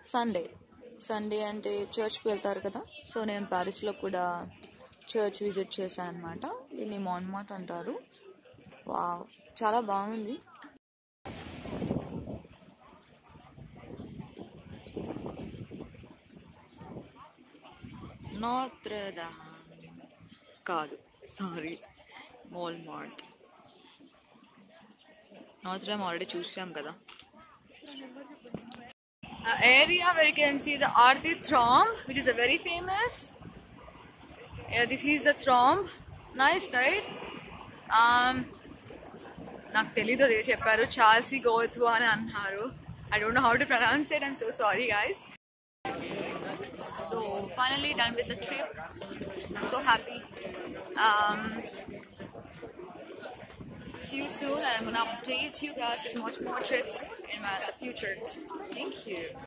Sunday అంటే చర్చ్కి వెళ్తారు కదా, సో నేను ప్యారిస్లో కూడా చర్చ్ విజిట్ చేశాను అనమాట. దీన్ని మాంట్మార్ట్ అంటారు. వావ్, చాలా బాగుంది. నోత్రడామ్ కాదు, సారీ, వాల్మార్ట్. నోత్రడామ్ ఆల్రెడీ చూసాం కదా. Area where you can see the Arc de Triomphe, which is a very famous. Yeah, this is the Triomphe. Nice, right? నాకు తెలీదు, అదే చెప్పారు, చాల్సీ గోత్వా అని అన్నారు. I don't know how to pronounce it. I'm so sorry, guys. So finally done with the trip. I'm so happy. See you soon, and I'm gonna update you guys with much more trips in my future. Thank you.